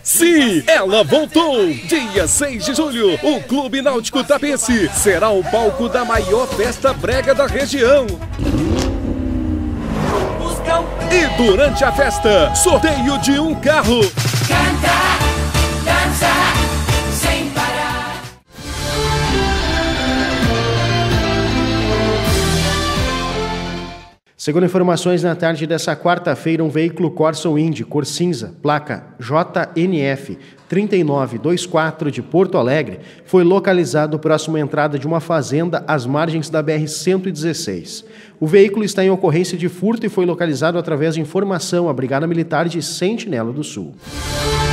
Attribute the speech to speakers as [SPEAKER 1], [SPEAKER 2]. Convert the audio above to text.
[SPEAKER 1] Sim, ela voltou! Dia 6 de julho, o Clube Náutico Tapense será o palco da maior festa brega da região. E durante a festa, sorteio de um carro.
[SPEAKER 2] Canta, dança, sem parar.
[SPEAKER 3] Segundo informações, na tarde dessa quarta-feira, um veículo Corsa Indy, cor cinza, placa JNF 3924 de Porto Alegre, foi localizado próximo à entrada de uma fazenda às margens da BR-116. O veículo está em ocorrência de furto e foi localizado através de informação à Brigada Militar de Sentinela do Sul.